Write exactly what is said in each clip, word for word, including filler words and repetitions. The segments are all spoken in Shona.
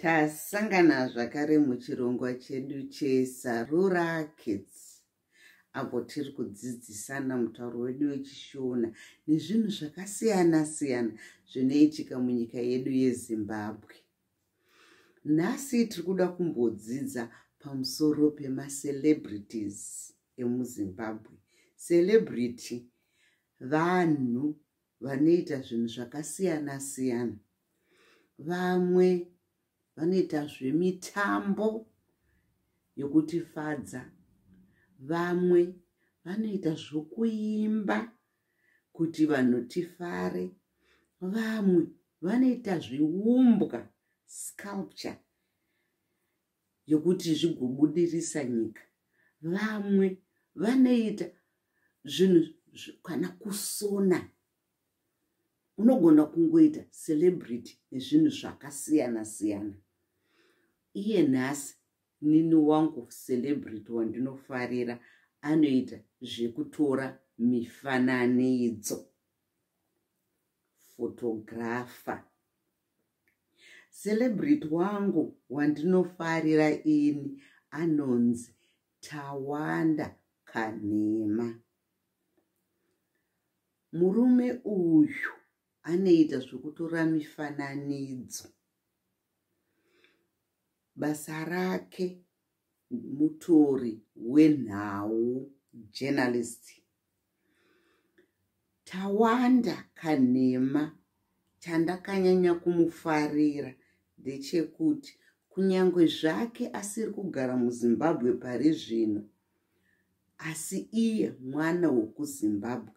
Tasangana zvakare muchirongwa chedu cheSarura Kids. Apo tiri kudzidzisana mutauro wedu wechishona nezvinhu zvakasiyana siyana zvinoitika munyika yedu yeZimbabwe. Nhasi tiri kuda kumbodzidza pamusoro pema celebrities emuZimbabwe. Celebrity vanhu vanoita zvinhu zvakasiyana siyana. Vamwe vanoita zvemitambo yokutifadza, vamwe vanoita zvokuimba kuti vanhu tifare, vamwe vanoita zviumbwa sculpture yokuti zvigobudirisa nyika, vamwe vanoita zvinhu kana kusona. Unogona kungoita celebrity nezvinhu zvakasiyana siyana. Iye nhasi nini wangu celebrity wandinofarira anoita zvekutora mifananidzo, photographer. Celebrity wangu wandinofarira ini anonzi Tawanda Kanhema. Murume uyu anoita zvekutora mifananidzo. Basa rake mutori wenhau, journalist. Tawanda Kanhema chandakanyanya kumufarira ndechekuti kunyangwe zvake asiri kugara muZimbabwe pari zvino, asi iye mwana wekuZimbabwe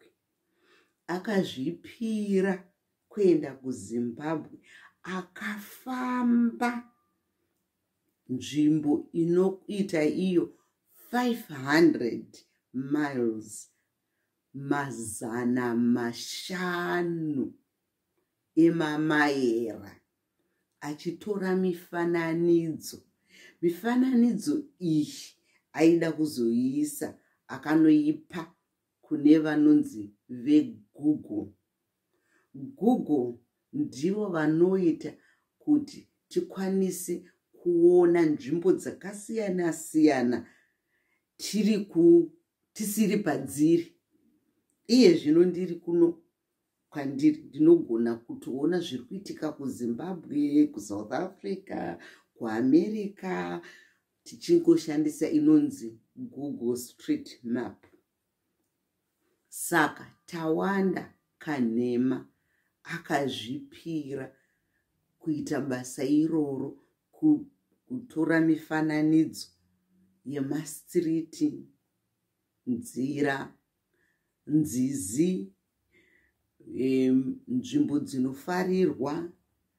akazvipira kuenda kuZimbabwe, akafamba nzvimbo inoita iyo five hundred miles, mazana mashanu emamaera, achitora mifananidzo. Mifananidzo iyi aida kuzoiisa akanoipa kune vanonzi veGogo. Gogo ndivo vanoita kuti tikwanise kuona nzvimbo dzakasiyana siyana tiri ku tisiri padziri. Iye zvino ndiri kuno kwandiri ndinogona kutoona zviri kuitika kuZimbabwe, kuSouth Africa, kuAmerica, tichingoshandisa inonzi Google Street Map. Saka Tawanda Kanhema akazvipira kuita basa iroro, kutora mifananidzo yemastriti, nzira, nzizi, nzvimbo dzinofarirwa,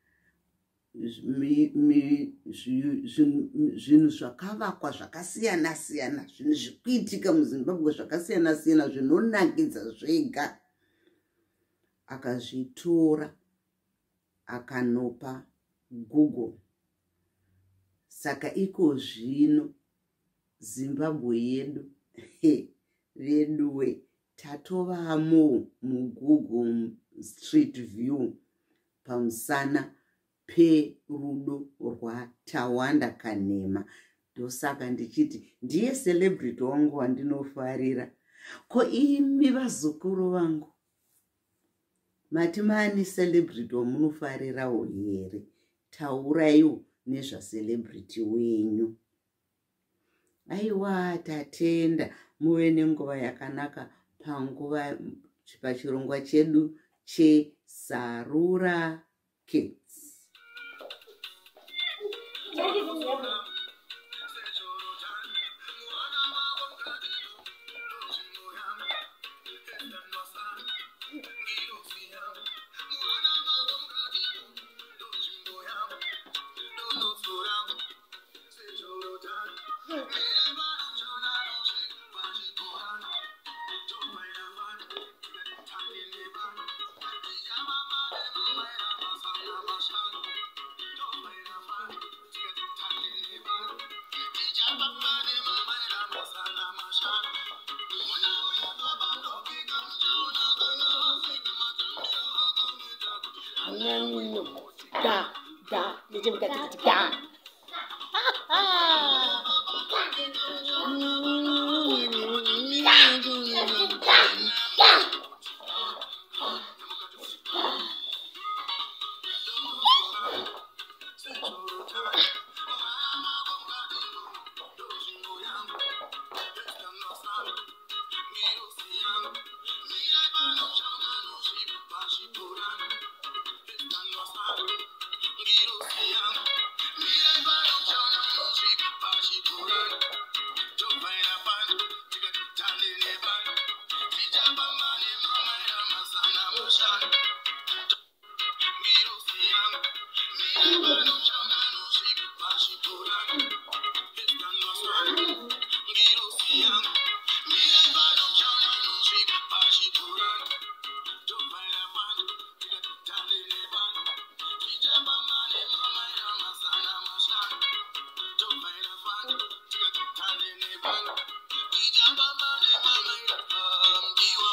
zvinhu zvakavakwa zvakasiyana siyana, zvinhu zvikuitika muZimbabwe zvakasiyana siyana zvinonakidza zvega. Akazvitora akanopa Google. Saka iko zvino Zimbabwe yedu veduwe tatovamo muGoogle Street View pamusana perudo rwaTawanda Kanhema. Ndosaka ndichiti ndiye celebrity wangu wandinofarira. Ko imi vazukuru vangu, mati maani celebrity wamunofarirawo here? Tauraiwo nezvacelebrity wenyu. Aiwa, tatenda muve nenguva yakanaka panguva pachirongwa chedu cheSarura Kids. da, nichimka tikiti da. Thank you.